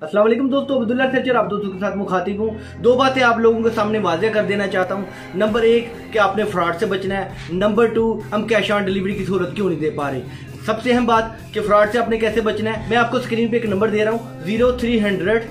अस्सलाम वालेकुम दोस्तों, अब्दुल्ला सर्चर आप दोस्तों के साथ मुखातिब हूँ। दो बातें आप लोगों के सामने वाज़ेह कर देना चाहता हूँ। नंबर एक कि आपने फ्रॉड से बचना है। नंबर टू, हम कैश ऑन डिलीवरी की सहूलत क्यों नहीं दे पा रहे। सबसे अहम बात कि फ्रॉड से आपने कैसे बचना है, मैं आपको स्क्रीन पे एक नंबर दे रहा हूँ 0300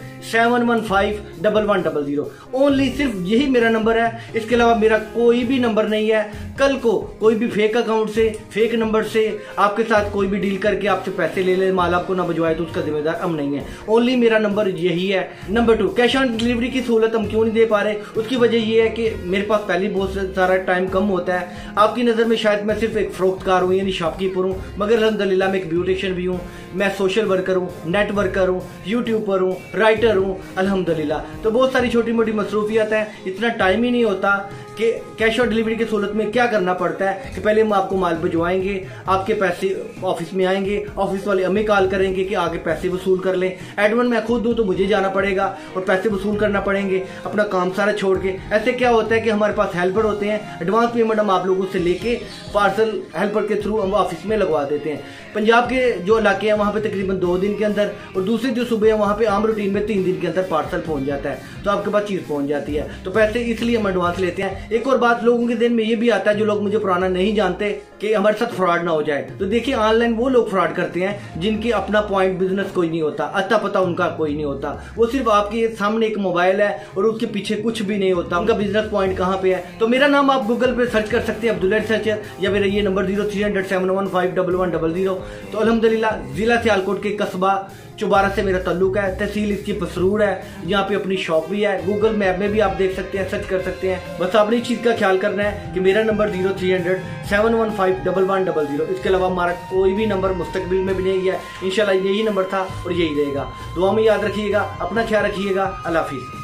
715 1100। ओनली सिर्फ यही मेरा नंबर है, इसके अलावा मेरा कोई भी नंबर नहीं है। कल को कोई भी फेक अकाउंट से, फेक नंबर से आपके साथ कोई भी डील करके आपसे पैसे ले ले, माल आपको ना भिजवाए, तो उसका जिम्मेदार हम नहीं है। ओनली मेरा नंबर यही है। Number two, cash on delivery की सहूलत हम क्यों नहीं दे पा रहे, उसकी वजह यह है कि मेरे पास पहले बहुत सारा टाइम कम होता है। आपकी नज़र में शायद मैं सिर्फ एक फरोख्तकार हूँ, यानी शॉपकीपर हूँ, मगर अल्हम्दुलिल्लाह मैं एक ब्यूटिशियन भी हूँ, मैं सोशल वर्कर हूँ, नेट वर्कर हूँ, यूट्यूबर हूँ, राइटर हूँ अल्हम्दुलिल्लाह। तो बहुत सारी छोटी मोटी मसरूफियत है, इतना टाइम ही नहीं होता कि कैश ऑन डिलीवरी की सहूलत में क्या करना पड़ता है कि पहले हम आपको माल भिजवाएंगे, आपके पैसे ऑफिस में आएंगे, ऑफिस वाले हमें कॉल करेंगे कि आगे पैसे वसूल कर लें। एडवांस मैं खुद दूँ तो मुझे जाना पड़ेगा और पैसे वसूल करना पड़ेंगे, अपना काम सारा छोड़ के। ऐसे क्या होता है कि हमारे पास हेल्पर होते हैं, एडवांस पेमेंट हम आप लोगों से लेके पार्सल हेल्पर के थ्रू हम ऑफिस में लगवा देते हैं। पंजाब के जो इलाके हैं वहाँ पे तकरीबन 2 दिन के अंदर, और दूसरे जो सूबे हैं वहाँ पे आम रूटीन में 3 दिन के अंदर पार्सल पहुँच जाता है, तो आपके पास चीज़ पहुँच जाती है। तो पैसे इसलिए हम एडवांस लेते हैं। एक और बात लोगों के दिन में ये भी आता है, जो लोग मुझे पुराना नहीं जानते, कि हमारे साथ फ्रॉड ना हो जाए। तो देखिए, ऑनलाइन वो लोग फ्रॉड करते हैं जिनके अपना पॉइंट बिजनेस कोई नहीं होता, अता पता उनका कोई नहीं होता। वो सिर्फ आपके सामने एक मोबाइल है और उसके पीछे कुछ भी नहीं होता, उनका बिजनेस पॉइंट कहाँ पे है। तो मेरा नाम आप गूगल पे सर्च कर सकते हैं, अब्दुल्ला सर्चर, या मेरा ये नंबर 0300 715 1100। तो अल्हम्दुलिल्लाह जिला सियालकोट के कस्बा चुबारा से मेरा ताल्लुक है, तहसील इसकी पसरूर है, यहाँ पे अपनी शॉप भी है। गूगल मैप में भी आप देख सकते हैं, सर्च कर सकते हैं। बस आपने इस चीज़ का ख्याल करना है कि मेरा नंबर 0300 715 1100। इसके अलावा हमारा कोई भी नंबर मुस्तकबिल में भी नहीं है। इंशाल्लाह यही नंबर था और यही रहेगा। दुआ में याद रखिएगा, अपना ख्याल रखिएगा। अल्लाह हाफिज़।